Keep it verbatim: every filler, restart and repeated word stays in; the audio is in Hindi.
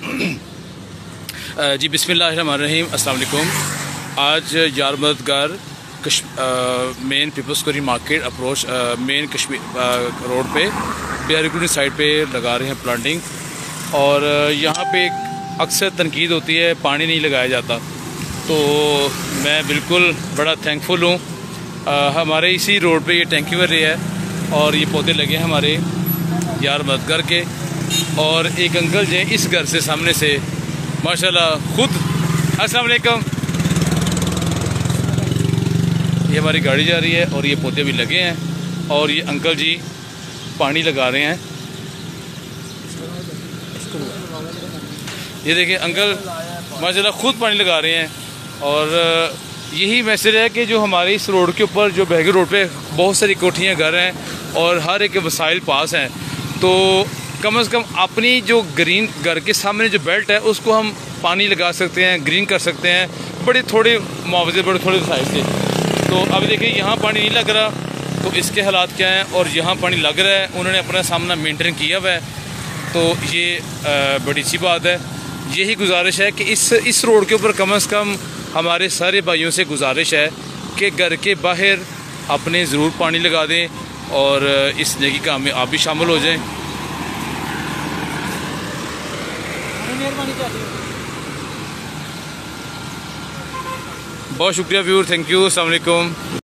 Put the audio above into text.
जी बिस्मिल्लाहिर्रहमानिर्रहीम, अस्सलाम वालेकुम। आज यार मददगार मेन पीपल्स कोरी मार्केट अप्रोच मेन कश्मीर रोड पे बिहारी साइड पे लगा रहे हैं प्लांटिंग। और यहाँ पे अक्सर तनकीद होती है, पानी नहीं लगाया जाता, तो मैं बिल्कुल बड़ा थैंकफुल हूँ। हमारे इसी रोड पे ये टैंकी बन रही है और ये पौधे लगे हैं हमारे यार मददगार के। और एक अंकल जो इस घर से सामने से माशाल्लाह खुद, अस्सलाम वालेकुम, ये हमारी गाड़ी जा रही है और ये पौधे भी लगे हैं और ये अंकल जी पानी लगा रहे हैं। ये देखिए अंकल माशाल्लाह खुद पानी लगा रहे हैं। और यही मैसेज है कि जो हमारे इस रोड के ऊपर, जो बहगी रोड पे बहुत सारी कोठियाँ, घर हैं और हर एक के वसाइल पास हैं, तो कम से कम अपनी जो ग्रीन घर के सामने जो बेल्ट है उसको हम पानी लगा सकते हैं, ग्रीन कर सकते हैं बड़े थोड़े मुआवजे, बड़े थोड़े वसाइल से। तो अब देखिए यहाँ पानी नहीं लग रहा, तो इसके हालात क्या हैं, और यहाँ पानी लग रहा है, उन्होंने अपना सामना मेंटेन किया हुआ है, तो ये बड़ी अच्छी बात है। यही गुजारिश है कि इस इस रोड के ऊपर कम से कम हमारे सारे भाइयों से गुजारिश है कि घर के बाहर अपने ज़रूर पानी लगा दें और इस नेकी काम में आप भी शामिल हो जाएं। बहुत शुक्रिया व्यूअर, थैंक यू, अस्सलाम वालेकुम।